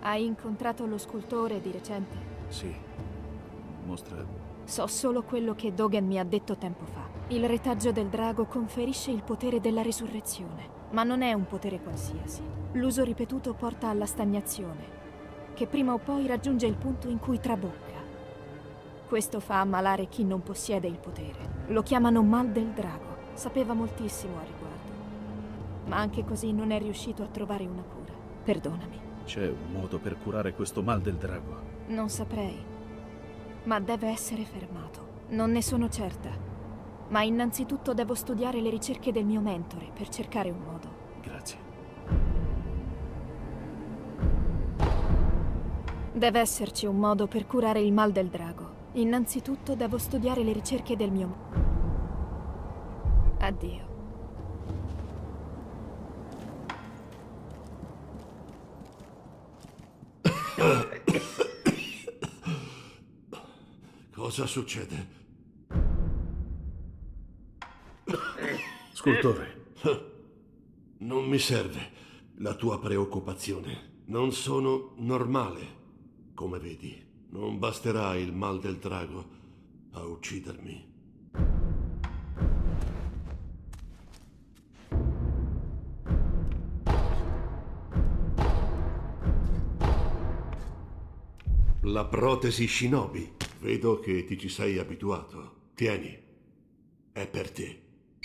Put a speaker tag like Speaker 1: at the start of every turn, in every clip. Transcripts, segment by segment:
Speaker 1: Hai incontrato lo scultore di recente?
Speaker 2: Sì. Mostra...
Speaker 1: So solo quello che Dogen mi ha detto tempo fa. Il retaggio del drago conferisce il potere della risurrezione, ma non è un potere qualsiasi. L'uso ripetuto porta alla stagnazione, che prima o poi raggiunge il punto in cui trabocca. Questo fa ammalare chi non possiede il potere. Lo chiamano mal del drago. Sapeva moltissimo a riguardo. Ma anche così non è riuscito a trovare una cura. Perdonami.
Speaker 2: C'è un modo per curare questo mal del drago?
Speaker 1: Non saprei, ma deve essere fermato. Non ne sono certa, ma innanzitutto devo studiare le ricerche del mio mentore per cercare un modo.
Speaker 2: Grazie.
Speaker 1: Deve esserci un modo per curare il mal del drago. Innanzitutto devo studiare le ricerche del mio... Addio.
Speaker 3: Cosa succede?
Speaker 2: Scultore.
Speaker 3: Non mi serve la tua preoccupazione. Non sono normale. Come vedi, non basterà il mal del drago a uccidermi. La protesi Shinobi. Vedo che ti ci sei abituato. Tieni, è per te.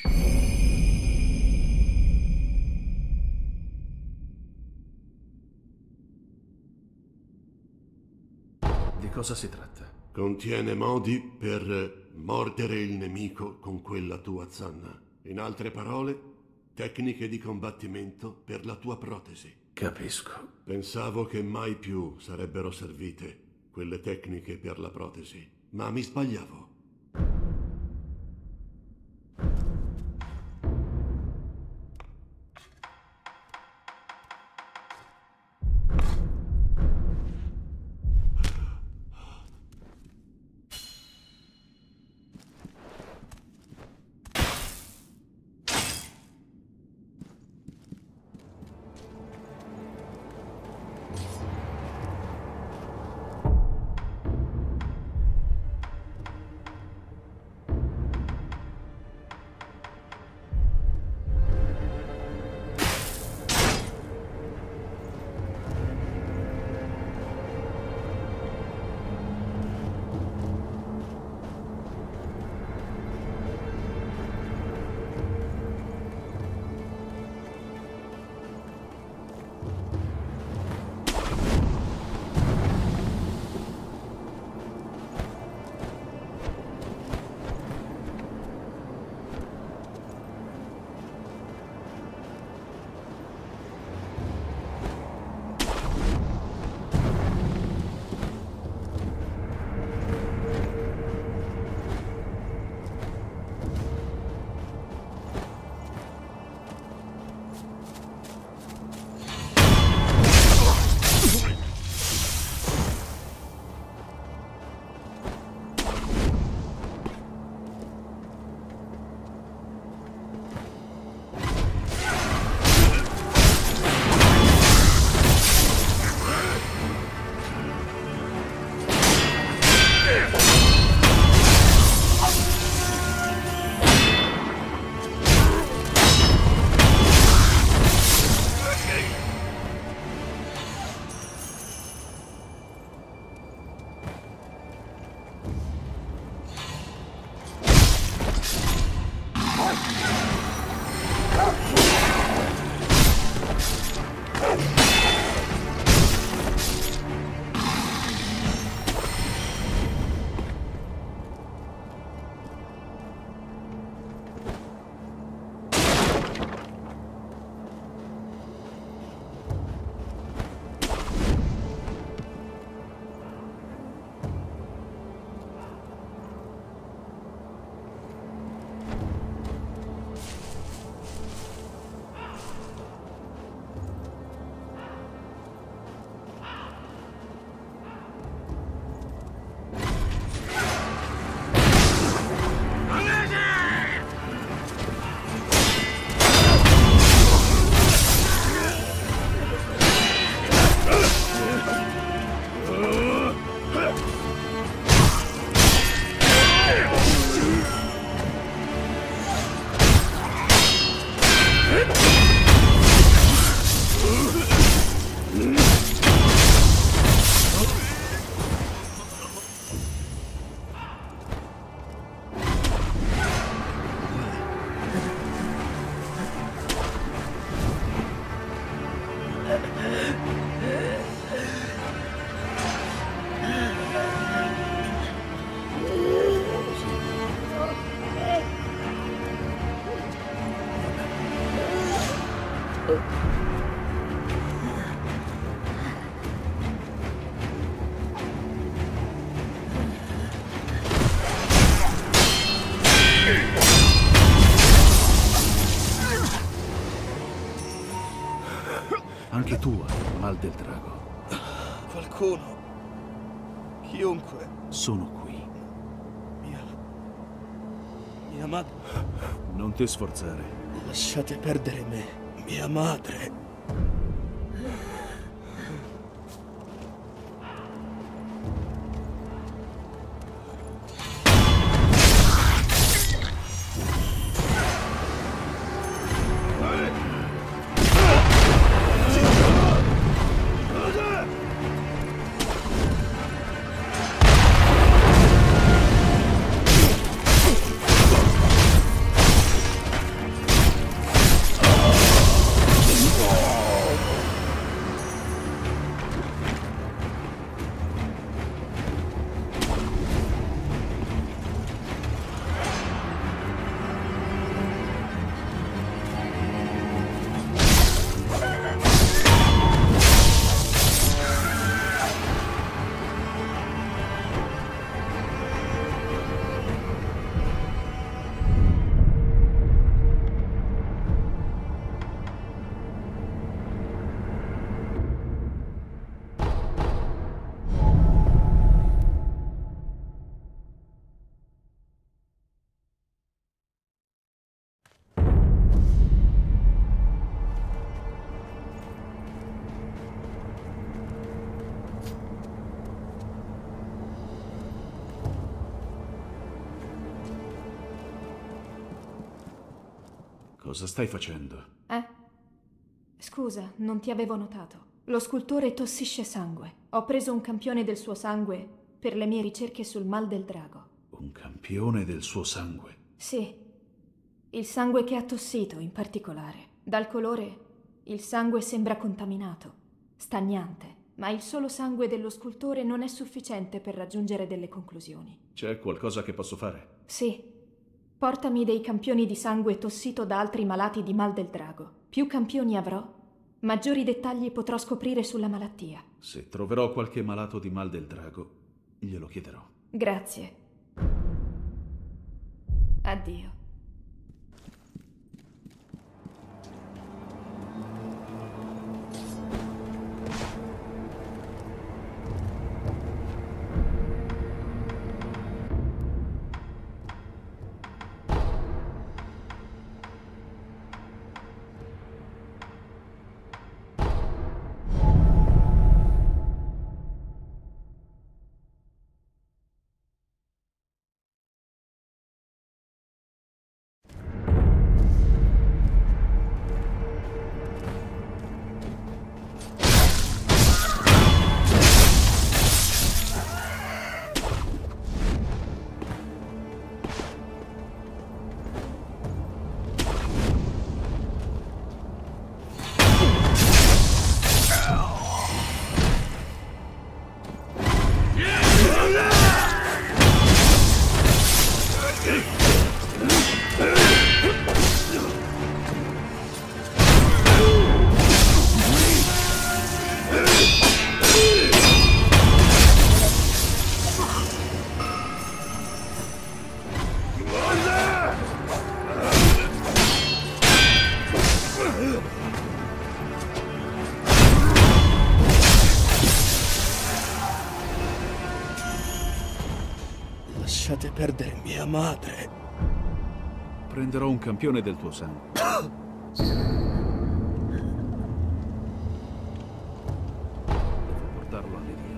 Speaker 2: Di cosa si tratta?
Speaker 3: Contiene modi per mordere il nemico con quella tua zanna. In altre parole, tecniche di combattimento per la tua protesi.
Speaker 2: Capisco.
Speaker 3: Pensavo che mai più sarebbero servite quelle tecniche per la protesi, ma mi sbagliavo.
Speaker 2: Anche tu hai il mal del drago.
Speaker 4: Qualcuno, chiunque,
Speaker 2: Sono qui.
Speaker 4: mia madre.
Speaker 2: Non ti sforzare.
Speaker 4: Lasciate perdere me, mia madre.
Speaker 2: Cosa stai facendo?
Speaker 1: Scusa, non ti avevo notato. Lo scultore tossisce sangue. Ho preso un campione del suo sangue per le mie ricerche sul mal del drago.
Speaker 2: Un campione del suo sangue.
Speaker 1: Sì, il sangue che ha tossito in particolare. Dal colore, il sangue sembra contaminato, stagnante, ma il solo sangue dello scultore non è sufficiente per raggiungere delle conclusioni.
Speaker 2: C'è qualcosa che posso fare?
Speaker 1: Sì. Portami dei campioni di sangue tossito da altri malati di mal del drago. Più campioni avrò, maggiori dettagli potrò scoprire sulla malattia.
Speaker 2: Se troverò qualche malato di mal del drago, glielo chiederò.
Speaker 1: Grazie. Addio.
Speaker 4: Lasciate perdere mia madre.
Speaker 2: Prenderò un campione del tuo sangue. Devo portarlo alle vie.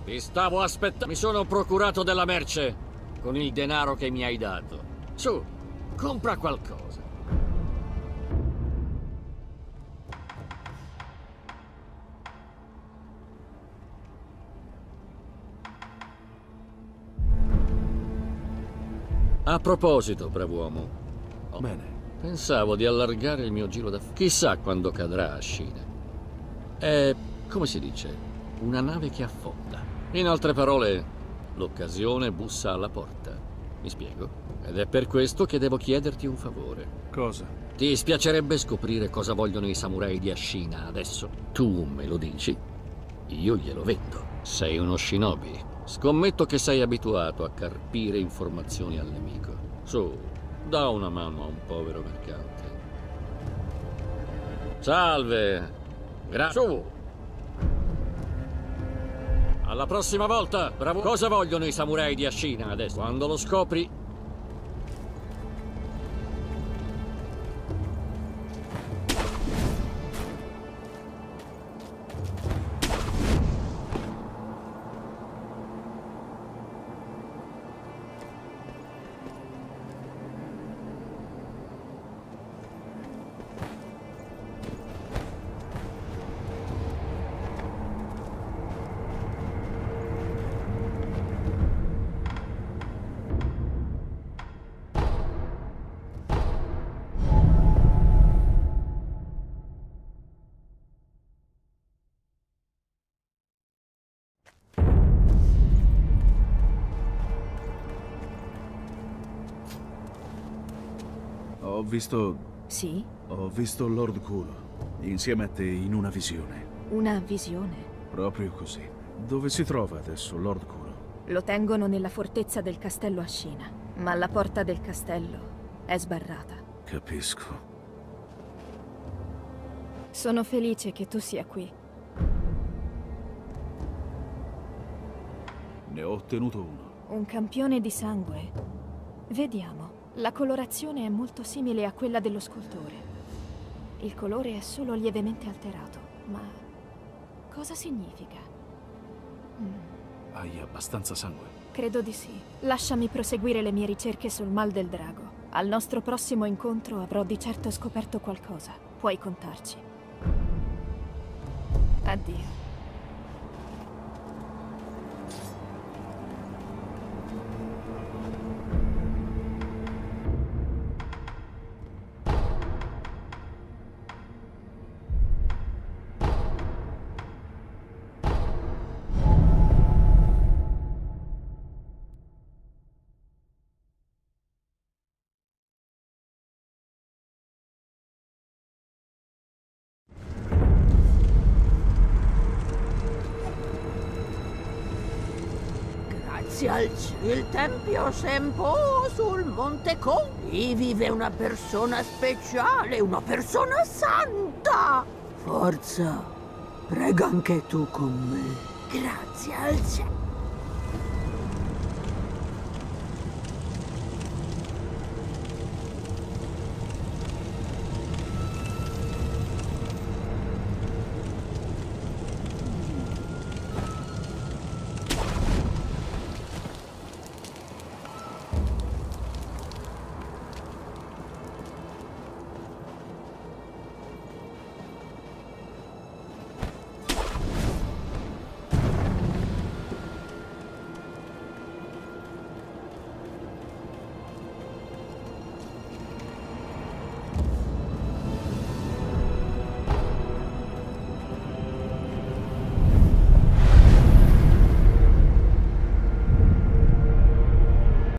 Speaker 5: Ti stavo aspettando. Mi sono procurato della merce con il denaro che mi hai dato. Su, compra qualcosa. A proposito, brav'uomo.
Speaker 2: Bene.
Speaker 5: Pensavo di allargare il mio giro d'affari. Chissà quando cadrà a Scina. È, come si dice, una nave che affonda. In altre parole, l'occasione bussa alla porta. Mi spiego? Ed è per questo che devo chiederti un favore.
Speaker 2: Cosa?
Speaker 5: Ti spiacerebbe scoprire cosa vogliono i samurai di Ashina adesso? Tu me lo dici, io glielo vendo. Sei uno shinobi. Scommetto che sei abituato a carpire informazioni al nemico. Su, dà una mano a un povero mercante. Salve! Su! Alla prossima volta, bravo! Cosa vogliono i samurai di Ashina adesso? Quando lo scopri...
Speaker 2: Ho visto...
Speaker 1: Sì?
Speaker 2: Ho visto Lord Kulo insieme a te in una visione.
Speaker 1: Una visione?
Speaker 2: Proprio così. Dove si trova adesso Lord Kulo?
Speaker 1: Lo tengono nella fortezza del castello Ashina, ma la porta del castello è sbarrata.
Speaker 2: Capisco.
Speaker 1: Sono felice che tu sia qui.
Speaker 2: Ne ho ottenuto uno.
Speaker 1: Un campione di sangue. Vediamo. La colorazione è molto simile a quella dello scultore. Il colore è solo lievemente alterato, ma cosa significa?
Speaker 2: Hai abbastanza sangue?
Speaker 1: Credo di sì. Lasciami proseguire le mie ricerche sul mal del drago. Al nostro prossimo incontro avrò di certo scoperto qualcosa. Puoi contarci. Addio.
Speaker 6: Grazie al cielo, il tempio Senpo sul Monte Kogi vive una persona speciale, una persona santa. Forza, prega anche tu con me. Grazie al cielo.